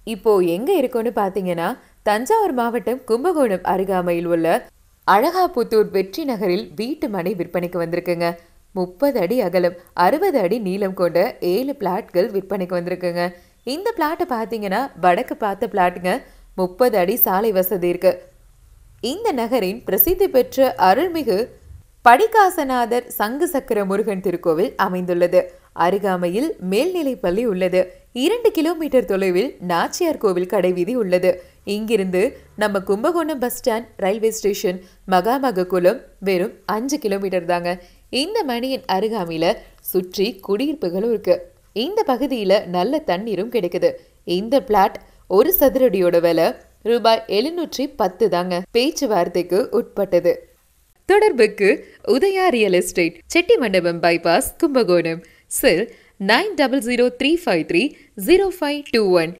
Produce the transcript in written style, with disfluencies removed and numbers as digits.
இப்போ எங்க இருக்கோன்னு பாத்தீங்கன்னா தஞ்சாவூர் மாவட்டம் கும்பகோணம் அருகாமையில் உள்ள அழகாபுத்தூர் வெற்றி நகரில் வீட்டு மனை விற்பனைக்கு வந்திருக்குங்க. 30 அடி அகலம் 60 அடி நீளம் கொண்ட 7 பிளாட்கள் விற்பனைக்கு வந்திருக்குங்க. இந்த பிளாட்டை பார்த்தீங்கன்னா வடக்கு பார்த்த பிளாட்டுங்க. 30 அடி சாலை வசதி இருக்கு. இந்த நகரின் பிரசித்தி பெற்ற அருள்மிகு படிகாசநாதர் சங்கு சக்கர முருகன் திருக்கோவில் அமைந்துள்ளது. அருகாமையில் மேல்நிலை பள்ளி உள்ளது. 2 கிலோமீட்டர் தொலைவில் நாச்சியார் கோவில் கடைவீதி உள்ளது. இங்கிருந்து நம்ம Kumbakonam bus stand, railway station, மகாமககுளம் வெறும் 5 கிலோமீட்டர் தாங்க. இந்த மணியின் அருகாமையில சுற்றி குடியிருப்புகளும் இருக்கு. இந்த பகுதியில நல்ல தண்ணீரும் கிடைக்குது. இந்த பிளாட் ஒரு சதுரடியோட விலை ரூபாய் 710 தாங்க. பேச்சுவார்த்தைக்கு உட்பட்டது. தொடர்புக்கு உதயா ரியல் எஸ்டேட், செட்டி மண்டபம் பைபாஸ், கும்பகோணம். செல் 9003530521.